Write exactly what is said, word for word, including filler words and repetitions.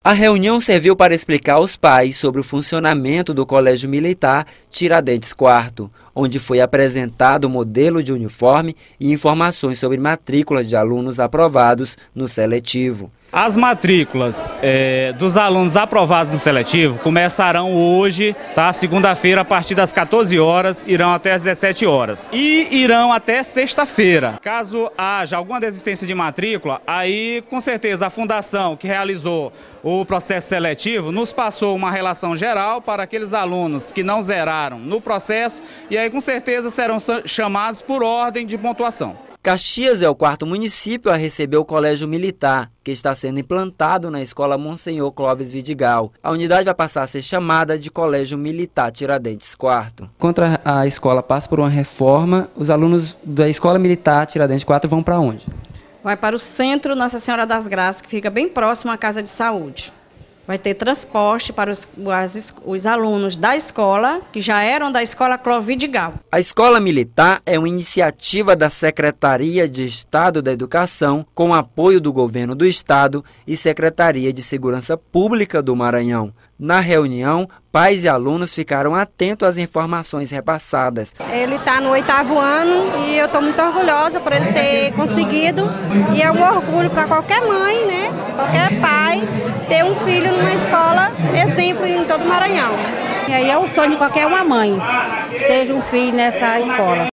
A reunião serviu para explicar aos pais sobre o funcionamento do Colégio Militar Tiradentes quarto, onde foi apresentado o modelo de uniforme e informações sobre matrícula de alunos aprovados no seletivo. As matrículas é, dos alunos aprovados no seletivo começarão hoje, tá? Segunda-feira, a partir das quatorze horas, irão até as dezessete horas. E irão até sexta-feira. Caso haja alguma desistência de matrícula, aí com certeza a fundação que realizou o processo seletivo nos passou uma relação geral para aqueles alunos que não zeraram no processo e aí com certeza serão chamados por ordem de pontuação. Caxias é o quarto município a receber o Colégio Militar, que está sendo implantado na Escola Monsenhor Clóvis Vidigal. A unidade vai passar a ser chamada de Colégio Militar Tiradentes quarto. Contra a escola passa por uma reforma, os alunos da Escola Militar Tiradentes quarto vão para onde? Vai para o Centro Nossa Senhora das Graças, que fica bem próximo à Casa de Saúde. Vai ter transporte para os, os, os alunos da escola, que já eram da Escola Clóvis Vidigal. A Escola Militar é uma iniciativa da Secretaria de Estado da Educação, com apoio do Governo do Estado e Secretaria de Segurança Pública do Maranhão. Na reunião, pais e alunos ficaram atentos às informações repassadas. Ele está no oitavo ano e eu estou muito orgulhosa por ele ter conseguido. E é um orgulho para qualquer mãe, né? Qualquer pai, ter um filho numa escola exemplo em todo o Maranhão. E aí é o sonho de qualquer uma mãe ter um filho nessa escola.